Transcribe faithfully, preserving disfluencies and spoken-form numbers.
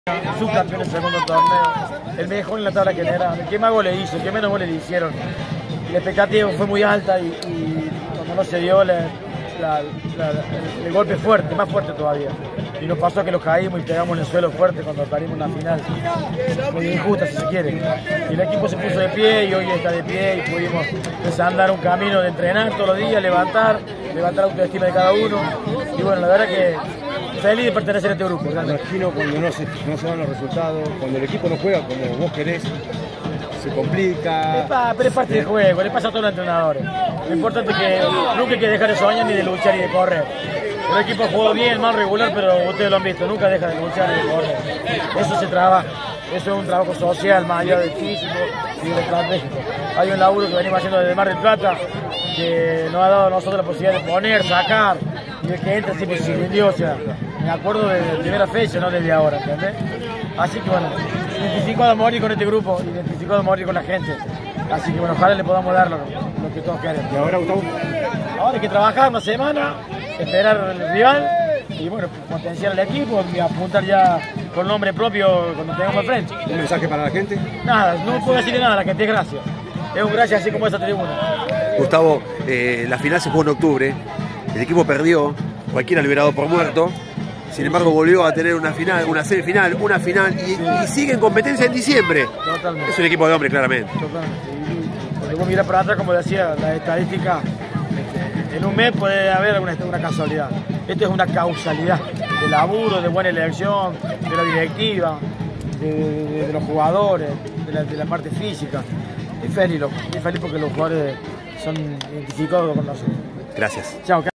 Subcampeón del segundo torneo, el mejor en la tabla general, el que más goles hizo, el que menos goles le hicieron. La expectativa fue muy alta y, y cuando no se dio la, la, la, el, el golpe fuerte, más fuerte todavía. Y nos pasó que los caímos y pegamos en el suelo fuerte cuando perdimos una final muy injusta, si se quiere. Y el equipo se puso de pie y hoy está de pie y pudimos desandar un camino de entrenar todos los días, levantar, levantar la autoestima de cada uno. Y bueno, la verdad que feliz de pertenecer a este grupo. Me imagino cuando no se, no se dan los resultados, cuando el equipo no juega como vos querés, se complica. Es pa, pero es parte del juego, le pasa a todos los entrenadores. Lo importante es que nunca hay que dejar de soñar ni de luchar y de correr. El equipo jugó bien, mal regular, pero ustedes lo han visto, nunca deja de luchar y de correr. Eso se trabaja, eso es un trabajo social, más allá del físico y del estratégico. Hay un laburo que venimos haciendo desde Mar del Plata, que nos ha dado a nosotros la posibilidad de poner, sacar, y el que entra siempre se rindió, o sea, me acuerdo de la primera fecha, no desde ahora, ¿entendés? Así que bueno, identificado a morir con este grupo, identificado a morir con la gente. Así que bueno, ojalá le podamos dar lo, lo que todos queremos. ¿Y ahora, Gustavo? Ahora hay que trabajar una semana, esperar el rival y bueno, potenciar el equipo y apuntar ya con nombre propio cuando tengamos al frente. ¿Un mensaje para la gente? Nada, no puedo decirle nada a la gente, es gracias. Es un gracias así como esa tribuna. Gustavo, eh, la final se jugó en octubre, el equipo perdió, cualquiera liberado por muerto, sin embargo volvió a tener una final, una semifinal, una final y, y sigue en competencia en diciembre. Totalmente. Es un equipo de hombres, claramente. Totalmente. Y cuando vos mirás para atrás, como decía, la estadística, este, en un mes puede haber alguna una casualidad. Esto es una causalidad de laburo, de buena elección, de la directiva, de, de, de los jugadores, de la, de la parte física. Es feliz, loco. Es feliz porque los jugadores son identificados con nosotros. Gracias. Chao.